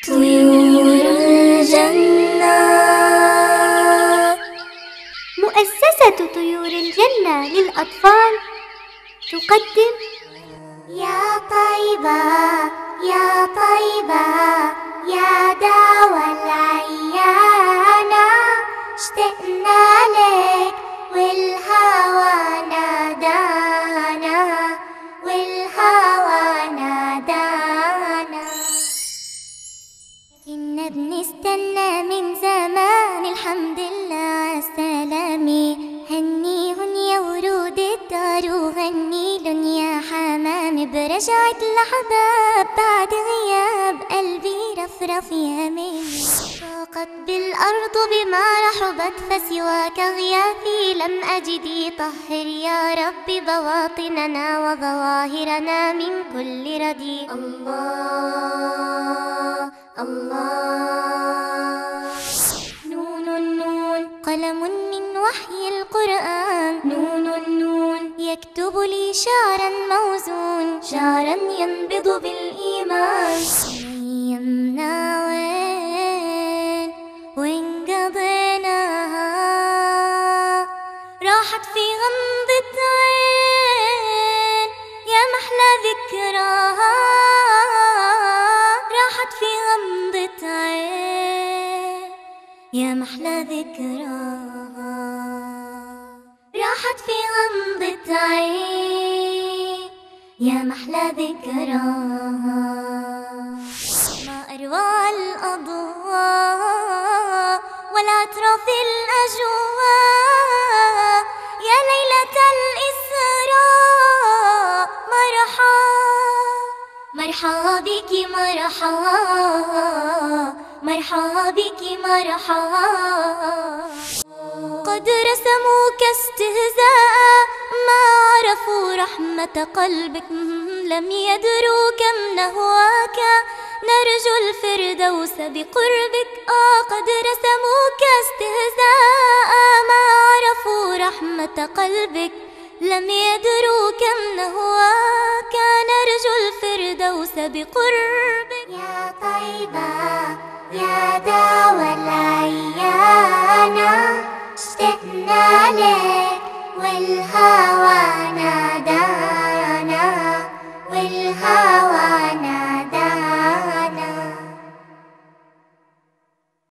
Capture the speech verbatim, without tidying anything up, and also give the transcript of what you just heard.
طيور الجنة. مؤسسة طيور الجنة للأطفال تقدم يا طيبة يا طيبة يا داوى العيانة، اشتقنا لك والهوى نادانا، والهوى نادانا. كنا بنستنى من زمان، الحمد لله عالسلامة. هنيهن يا ورود الدار وغنيلن يا حمام، برجعة الأحباب بعد غياب قلبي رفرف يامي. ضاقت بالأرض بما رحبت فسواك غياثي، لم أجد طهر يا رب بواطننا وظواهرنا من كل رديء. الله الله. نون النون قلم من وحي القرآن، نون النون يكتب لي شعرا موزون، شعرا ينبض بالإيمان. يمنا وين وين قضيناها، راحت في غمضة عين يا محلى ذكراها، راحت في غمضة عين يا محلى ذكراها، راحت في غمضة عين يا محلى ذكراها. ما أروع الأضواء والعطر في الأجواء، يا ليلة الإسراء مرحى مرحى بك مرحى مرحى بك مرحى. قد رسموك استهزاء، ما عرفوا رحمة قلبك، لم يدروا كم نهواك، نرجو الفردوس بقربك. آه قد رسموك استهزاء، ما عرفوا رحمة قلبك، لم يدروا كم نهواك، نرجو الفردوس بقربك. يا طيبة يا داوى العيانة، اشتقنا لك والهوى نادانا.